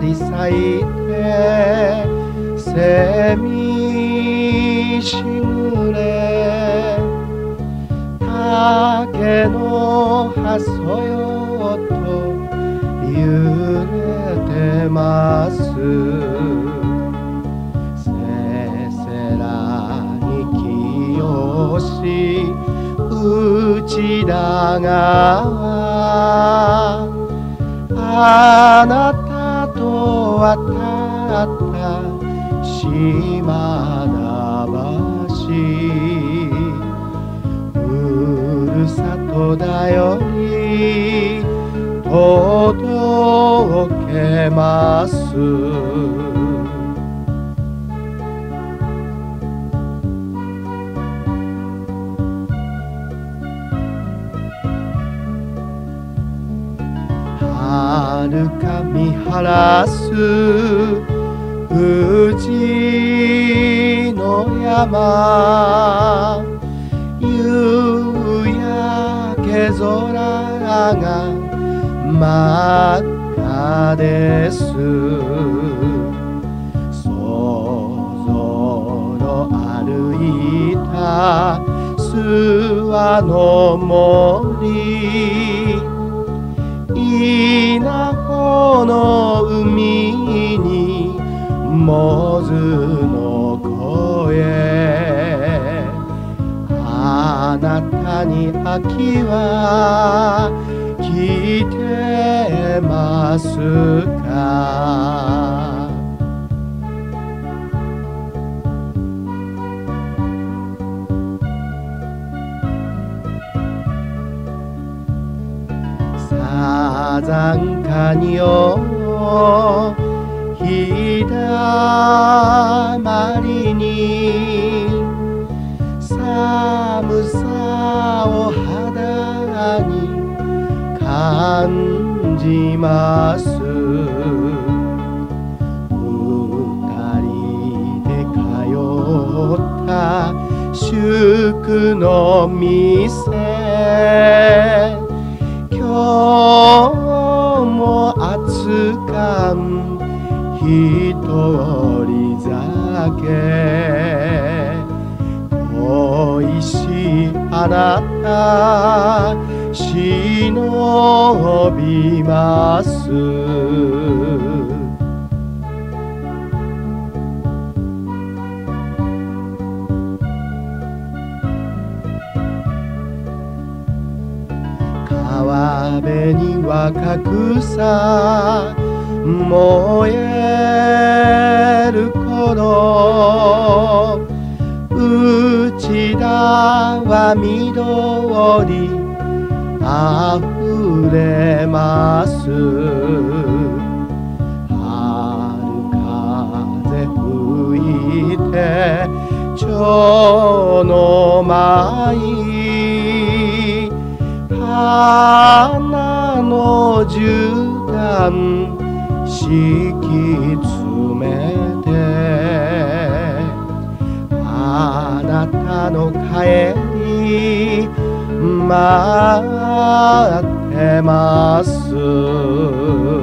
り咲いて蝉しぐれ竹の葉そよと揺れてますせせらに清し内田川あなたと渡った島田橋ふるさとだより届けますはるか見晴らす富士の山夕焼け空が真っ赤ですそぞろ歩いた諏訪の森稲穂の海にモズの声あなたに秋は来てますかさざんかにをひだまりに寒さを肌に感じます二人で通った宿の店今日も熱かん一人酒恋しいあなた忍びます川辺に若草燃える頃内田は緑あふれます春風吹いて蝶の舞花の絨毯敷き詰めてあなたの帰り待ってます